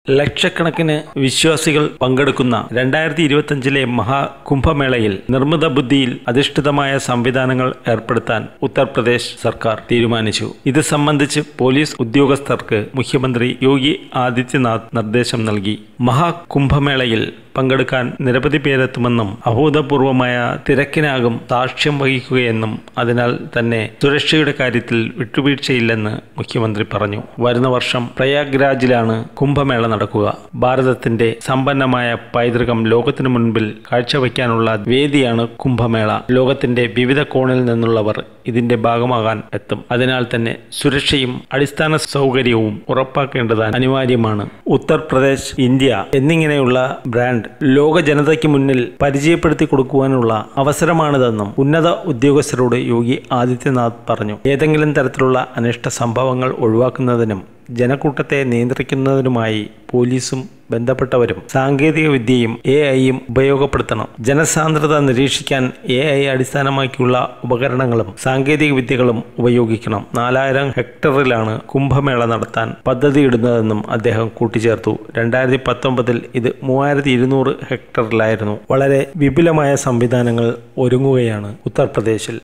ലക്ഷക്കണക്കിന് വിശ്വാസികൾ പങ്കെടുക്കുന്ന 2025 മഹാകുംഭമേളയിൽ നിർമ്മിത ബുദ്ധിയിൽ അധിഷ്ഠിതമായ സംവിധാനങ്ങൾ ഏർപ്പെടുത്താൻ ഉത്തർപ്രദേശ് സർക്കാർ തീരുമാനിച്ചു. ഇത് സംബന്ധിച്ച് പോലീസ് ഉദ്യോഗസ്ഥർക്ക് മുഖ്യമന്ത്രി യോഗി ആദിത്യനാഥ് നിർദ്ദേശം നൽകി. മഹാകുംഭമേളയിൽ പങ്കെടുക്കാൻ നിരവധി പേരെത്തുമെന്നും അഭൂതപൂർവമായ തിരക്കിനാകും സാക്ഷ്യം വഹിക്കുകയെന്നും അതിനാൽ തന്നെ സുരക്ഷയുടെ കാര്യത്തിൽ വിട്ടുവീഴ്ചയില്ലെന്ന് മുഖ്യമന്ത്രി പറഞ്ഞു. വരുന്ന വർഷം പ്രയാഗ്രാജിലാണ് കുംഭമേള നടക്കുക. ഭാരതത്തിന്റെ സമ്പന്നമായ പൈതൃകം ലോകത്തിനു മുൻപിൽ കാഴ്ചവെക്കാനുള്ള വേദിയാണ് കുംഭമേള. ലോകത്തിന്റെ വിവിധ കോണിൽ നിന്നുള്ളവർ ഇതിന്റെ ഭാഗമാകാൻ എത്തും. അതിനാൽ തന്നെ സുരക്ഷയും അടിസ്ഥാന സൗകര്യവും ഉറപ്പാക്കേണ്ടത് അനിവാര്യമാണ്. ഉത്തർപ്രദേശ്, ഇന്ത്യ എന്നിങ്ങനെയുള്ള ബ്രാൻഡ് ലോക ജനതയ്ക്ക് മുന്നിൽ പരിചയപ്പെടുത്തി കൊടുക്കുവാനുള്ള അവസരമാണിതെന്നും ഉന്നത ഉദ്യോഗസ്ഥരോട് യോഗി ആദിത്യനാഥ് പറഞ്ഞു. ഏതെങ്കിലും തരത്തിലുള്ള അനിഷ്ട സംഭവങ്ങൾ ഒഴിവാക്കുന്നതിനും ജനക്കൂട്ടത്തെ നിയന്ത്രിക്കുന്നതിനുമായി പോലീസും ബന്ധപ്പെട്ടവരും സാങ്കേതിക വിദ്യയും AI ഉപയോഗപ്പെടുത്തണം. ജനസാന്ദ്രത നിരീക്ഷിക്കാൻ AI അടിസ്ഥാനമാക്കിയുള്ള ഉപകരണങ്ങളും സാങ്കേതിക വിദ്യകളും ഉപയോഗിക്കണം. 4000 ഹെക്ടറിലാണ് കുംഭമേള നടത്താൻ പദ്ധതിയിടുന്നതെന്നും അദ്ദേഹം കൂട്ടിച്ചേർത്തു. 2019 ഇത് 3200 ഹെക്ടറിലായിരുന്നു. വളരെ വിപുലമായ സംവിധാനങ്ങൾ ഒരുങ്ങുകയാണ് ഉത്തർപ്രദേശിൽ.